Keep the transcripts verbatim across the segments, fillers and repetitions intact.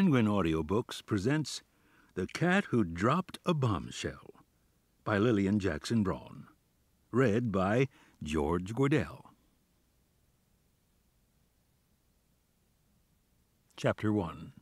Penguin Audiobooks presents The Cat Who Dropped a Bombshell by Lilian Jackson Braun. Read by George Guidall. Chapter one.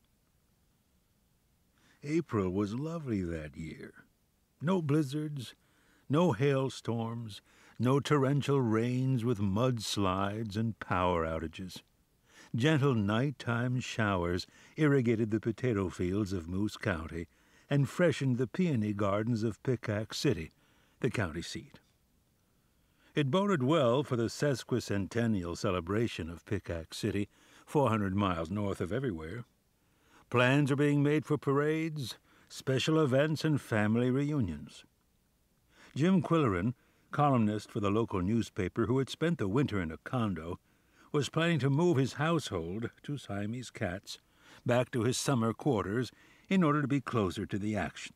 April was lovely that year. No blizzards, no hailstorms, no torrential rains with mudslides and power outages. Gentle nighttime showers irrigated the potato fields of Moose County and freshened the peony gardens of Pickax City, the county seat. It boded well for the sesquicentennial celebration of Pickax City, four hundred miles north of everywhere. Plans are being made for parades, special events, and family reunions. Jim Qwilleran, columnist for the local newspaper who had spent the winter in a condo, was planning to move his household, two Siamese cats, back to his summer quarters in order to be closer to the action.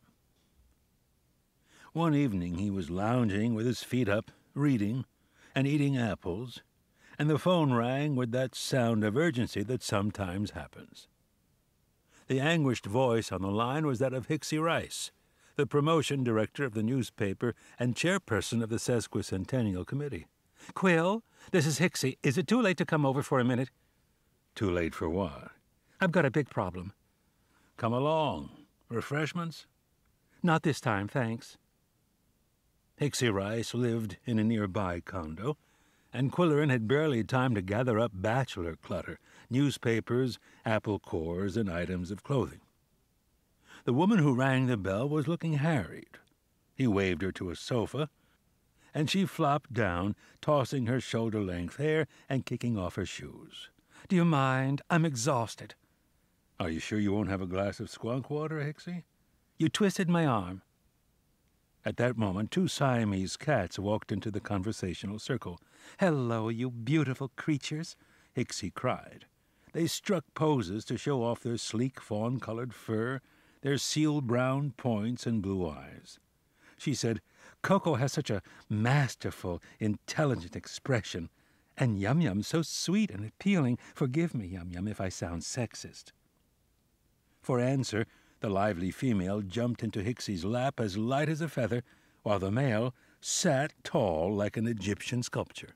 One evening he was lounging with his feet up, reading and eating apples, and the phone rang with that sound of urgency that sometimes happens. The anguished voice on the line was that of Hicksy Rice, the promotion director of the newspaper and chairperson of the Sesquicentennial Committee. "Qwill, this is Hicksy. Is it too late to come over for a minute?" "Too late for what?" "I've got a big problem." "Come along. Refreshments?" "Not this time, thanks." Hicksy Rice lived in a nearby condo, and Qwilleran had barely time to gather up bachelor clutter, newspapers, apple cores, and items of clothing. The woman who rang the bell was looking harried. He waved her to a sofa, and she flopped down, tossing her shoulder-length hair and kicking off her shoes. "Do you mind? I'm exhausted." "Are you sure you won't have a glass of skunk water, Hicksy?" "You twisted my arm." At that moment, two Siamese cats walked into the conversational circle. "Hello, you beautiful creatures," Hicksy cried. They struck poses to show off their sleek fawn-colored fur, their seal-brown points and blue eyes. She said, "Koko has such a masterful, intelligent expression, and Yum Yum so sweet and appealing. Forgive me, Yum Yum, if I sound sexist." For answer, the lively female jumped into Hicksy's lap as light as a feather, while the male sat tall like an Egyptian sculpture.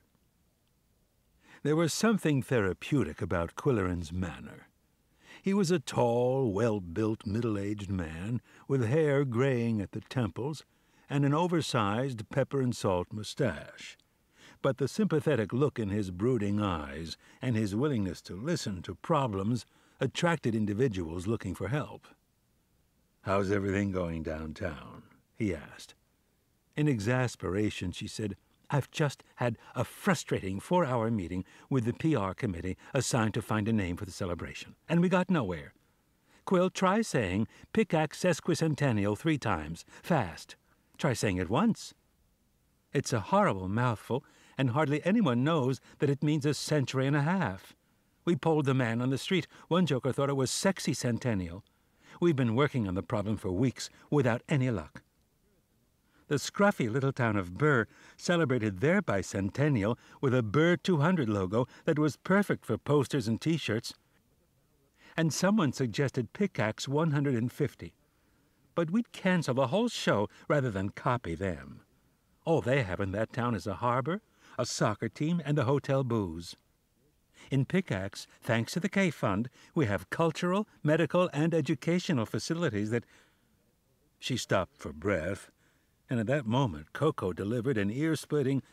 There was something therapeutic about Qwilleran's manner. He was a tall, well-built, middle-aged man with hair graying at the temples and an oversized pepper-and-salt mustache. But the sympathetic look in his brooding eyes and his willingness to listen to problems attracted individuals looking for help. "How's everything going downtown?" he asked. In exasperation, she said, "I've just had a frustrating four-hour meeting with the P R committee assigned to find a name for the celebration, and we got nowhere. Qwill, try saying Pickax Sesquicentennial three times, fast. Try saying it once." "It's a horrible mouthful, and hardly anyone knows that it means a century and a half. We polled the man on the street. One joker thought it was sexy centennial. We've been working on the problem for weeks without any luck." The scruffy little town of Burr celebrated their bicentennial with a Burr two hundred logo that was perfect for posters and T-shirts. And someone suggested Pickax one hundred fifty. But we'd cancel the whole show rather than copy them. All they have in that town is a harbor, a soccer team, and the hotel booze. In Pickax, thanks to the K Fund, we have cultural, medical, and educational facilities that... She stopped for breath, and at that moment Koko delivered an ear-splitting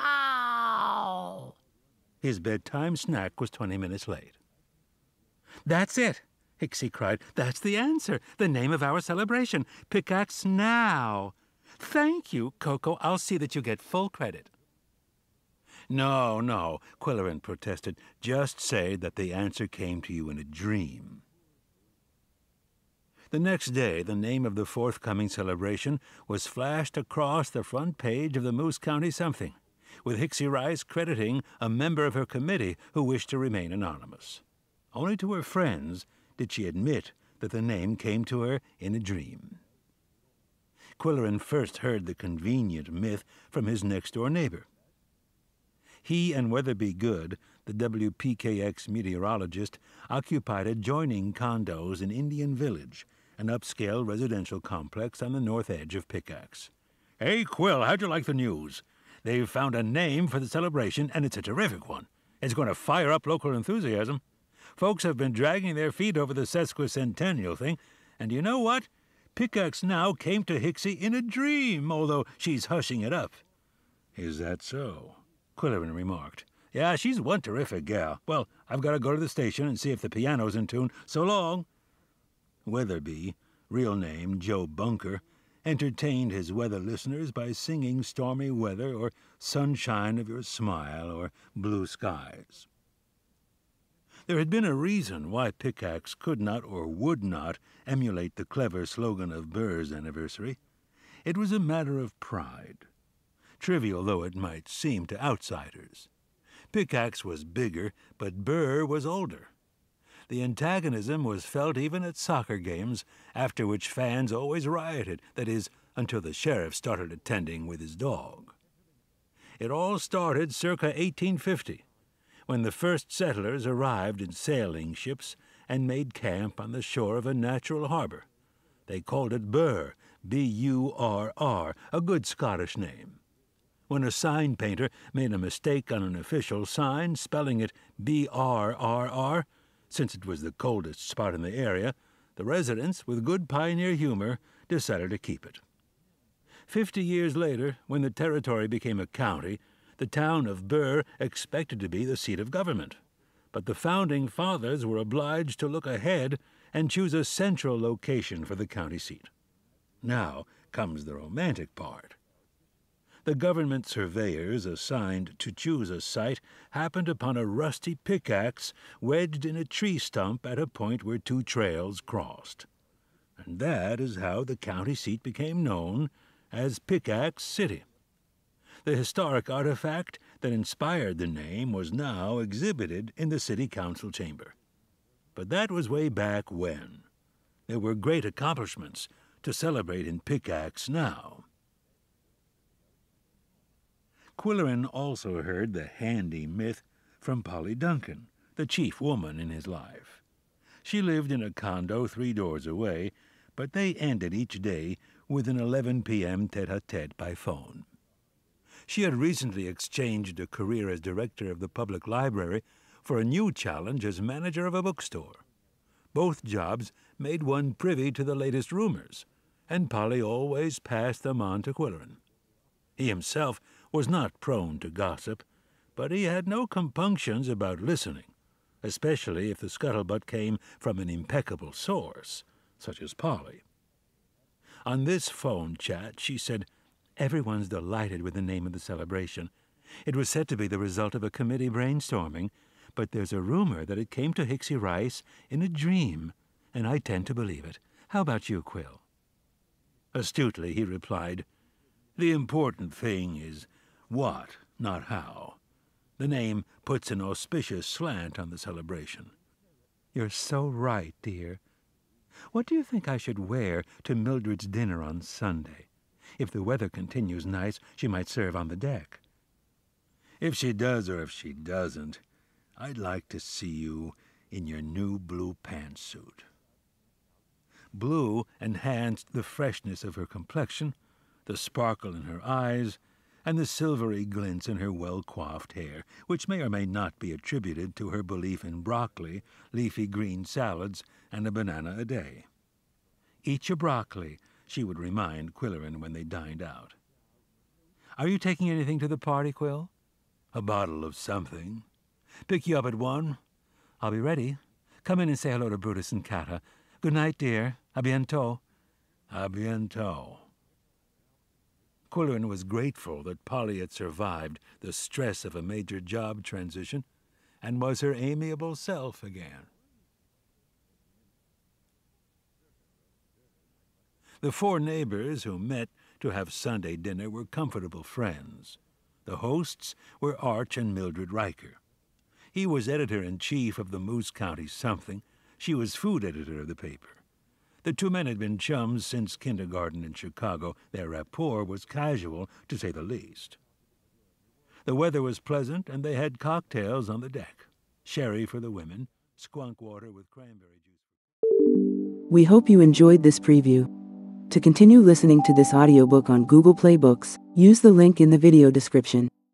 yow. His bedtime snack was twenty minutes late. "That's it!" Hicksy cried. "That's the answer, the name of our celebration, Pickax Now. Thank you, Koko. I'll see that you get full credit." "No, no," Qwilleran protested. "Just say that the answer came to you in a dream." The next day, the name of the forthcoming celebration was flashed across the front page of the Moose County Something, with Hicksy Rice crediting a member of her committee who wished to remain anonymous. Only to her friends did she admit that the name came to her in a dream. Qwilleran first heard the convenient myth from his next-door neighbor. He and Weatherby Good, the W P K X meteorologist, occupied adjoining condos in Indian Village, an upscale residential complex on the north edge of Pickax. "Hey, Qwill, how'd you like the news? They've found a name for the celebration, and it's a terrific one. It's going to fire up local enthusiasm. Folks have been dragging their feet over the sesquicentennial thing, and you know what? Pickax now came to Hixie in a dream, although she's hushing it up." "Is that so?" Qwilleran remarked. "Yeah, she's one terrific gal. Well, I've got to go to the station and see if the piano's in tune. So long." Weatherby, real name Joe Bunker, entertained his weather listeners by singing Stormy Weather or Sunshine of Your Smile or Blue Skies. There had been a reason why Pickax could not or would not emulate the clever slogan of Burr's anniversary. It was a matter of pride, trivial though it might seem to outsiders. Pickax was bigger, but Burr was older. The antagonism was felt even at soccer games, after which fans always rioted, that is, until the sheriff started attending with his dog. It all started circa eighteen fifty, when the first settlers arrived in sailing ships and made camp on the shore of a natural harbor. They called it Burr, B U R R, a good Scottish name. When a sign painter made a mistake on an official sign, spelling it B R R R, since it was the coldest spot in the area, the residents, with good pioneer humor, decided to keep it. Fifty years later, when the territory became a county, the town of Burr expected to be the seat of government. But the founding fathers were obliged to look ahead and choose a central location for the county seat. Now comes the romantic part. The government surveyors assigned to choose a site happened upon a rusty pickaxe wedged in a tree stump at a point where two trails crossed. And that is how the county seat became known as Pickax City. The historic artifact that inspired the name was now exhibited in the city council chamber. But that was way back when. There were great accomplishments to celebrate in Pickax now. Qwilleran also heard the handy myth from Polly Duncan, the chief woman in his life. She lived in a condo three doors away, but they ended each day with an eleven p m tete-a-tete by phone. She had recently exchanged a career as director of the public library for a new challenge as manager of a bookstore. Both jobs made one privy to the latest rumors, and Polly always passed them on to Qwilleran. He himself was not prone to gossip, but he had no compunctions about listening, especially if the scuttlebutt came from an impeccable source, such as Polly. On this phone chat, she said, "Everyone's delighted with the name of the celebration. It was said to be the result of a committee brainstorming, but there's a rumor that it came to Hixie Rice in a dream, and I tend to believe it. How about you, Qwill?" Astutely, he replied, "The important thing is what, not how. The name puts an auspicious slant on the celebration." "You're so right, dear. What do you think I should wear to Mildred's dinner on Sunday? If the weather continues nice, she might serve on the deck." "If she does or if she doesn't, I'd like to see you in your new blue pantsuit." Blue enhanced the freshness of her complexion, the sparkle in her eyes, and the silvery glints in her well-coiffed hair, which may or may not be attributed to her belief in broccoli, leafy green salads, and a banana a day. "Eat your broccoli," she would remind Qwilleran when they dined out. "Are you taking anything to the party, Qwill?" "A bottle of something. Pick you up at one?" "I'll be ready. Come in and say hello to Brutus and Kata. Good night, dear. A bientôt." "A bientôt." Qwilleran was grateful that Polly had survived the stress of a major job transition and was her amiable self again. The four neighbors who met to have Sunday dinner were comfortable friends. The hosts were Arch and Mildred Riker. He was editor-in-chief of the Moose County Something. She was food editor of the paper. The two men had been chums since kindergarten in Chicago. Their rapport was casual, to say the least. The weather was pleasant, and they had cocktails on the deck. Sherry for the women, skunk water with cranberry juice. We hope you enjoyed this preview. To continue listening to this audiobook on Google Play Books, use the link in the video description.